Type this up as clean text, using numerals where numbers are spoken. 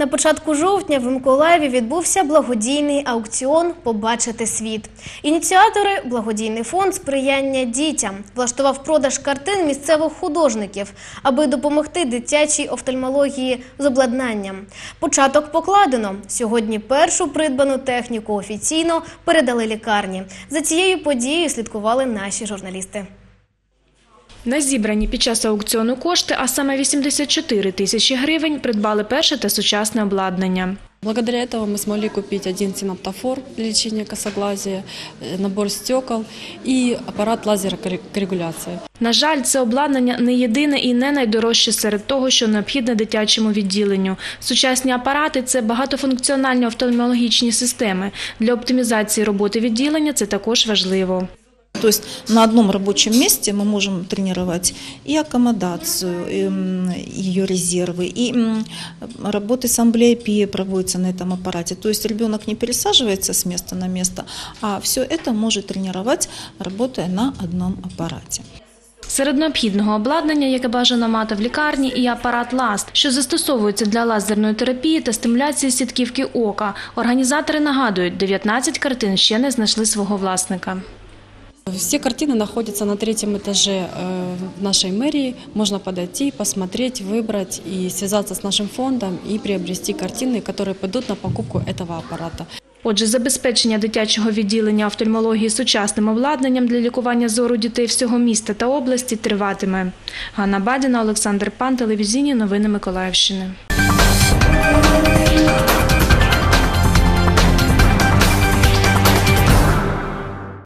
На початку жовтня в Миколаєві відбувся благодійний аукціон «Побачити світ». Ініціатори – благодійний фонд «Сприяння дітям» влаштував продаж картин місцевих художників, аби допомогти дитячій офтальмології з обладнанням. Початок покладено. Сьогодні першу придбану техніку офіційно передали лікарні. За цією подією слідкували наші журналісти. На зібрані під час аукціону кошти, а саме 84 тисячі гривень, придбали перше та сучасне обладнання. Благодаря этому мы смогли купить один синоптофор для лечения косоглазия, набор стекол и аппарат лазерокоррегуляции. На жаль, це обладнання не єдине і не найдорожче серед того, що необхідне дитячому відділенню. Сучасні апарати – це багатофункціональні офтальмологічні системи. Для оптимізації роботи відділення це також важливо. То есть на одном рабочем месте мы можем тренировать и аккомодацию, и ее резервы, и работы с амблиопией проводятся на этом аппарате. То есть ребенок не пересаживается с места на место, а все это может тренировать, работая на одном аппарате. Серед необхідного обладнання, яке бажано мати в лікарні, і апарат ЛАСТ, що застосовується для лазерної терапії та стимуляції сітківки ока. Організатори нагадують, 19 картин ще не знайшли свого власника. Все картины находятся на 3-м этаже в нашей мэрии. Можно подойти, посмотреть, выбрать и связаться с нашим фондом и приобрести картины, которые пойдут на покупку этого аппарата. Отже, забезпечення дитячого відділення офтальмології сучасним обладнанням для лікування зору дітей всього міста та області триватиме. Ганна Бадіна, Олександр Пан, телевізійні новини Миколаївщини.